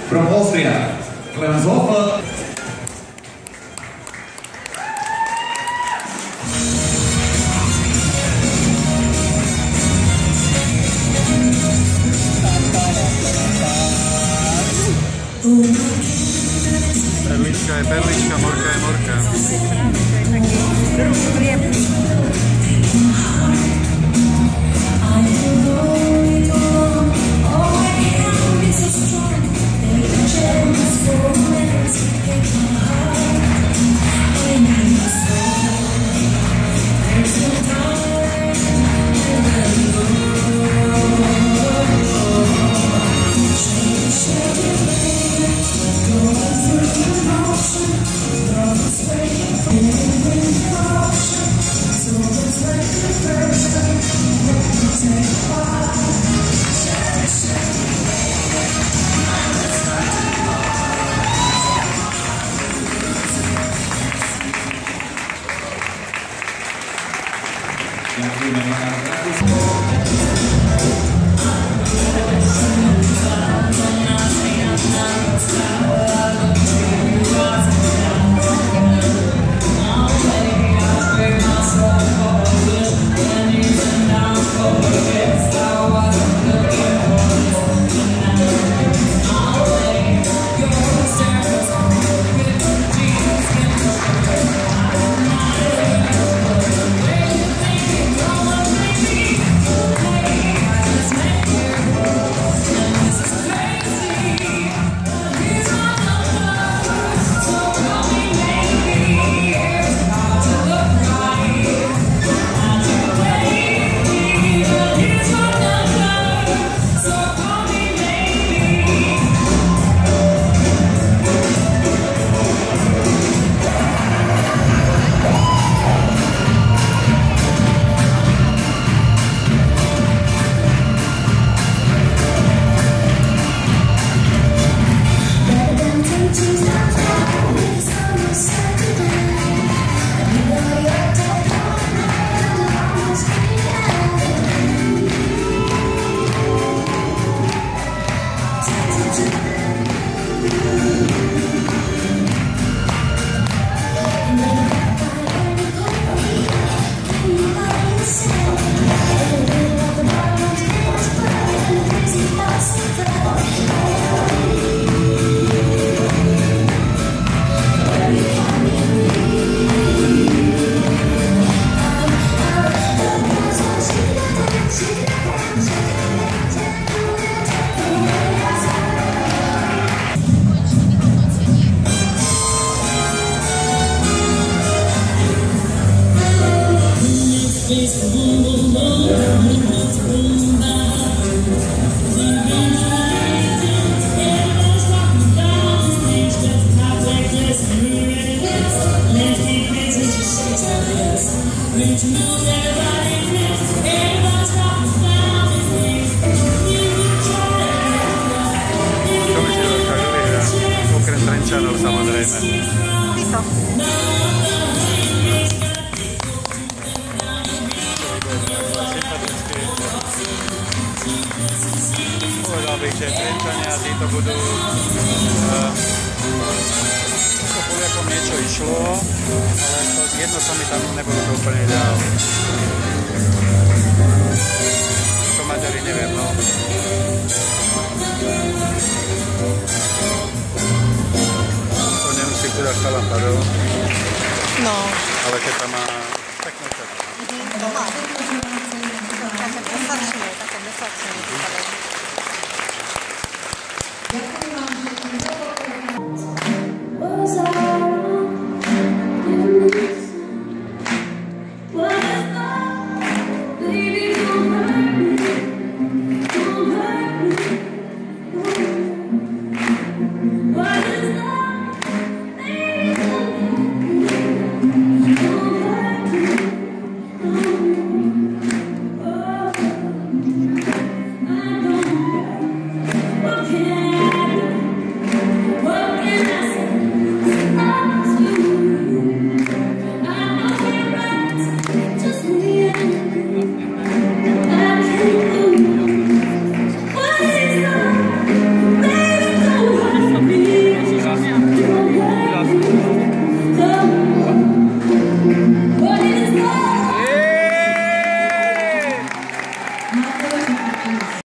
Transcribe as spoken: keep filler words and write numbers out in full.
From Austria, Clemens Hofer. Perlička je perlička, morka je morka. Trenčanov samozrejme. Tito. Povedal bych, že Trenčania a títo budú uh, to Poliakom niečo išlo, ale to jedno sa mi tam nebolo to úplne ideálne. Ako Maďari neviem, no. Chudák chalan padol. No. Ale keď tam má peknú času. Mhm, to má. Také mesačné, také mesačné.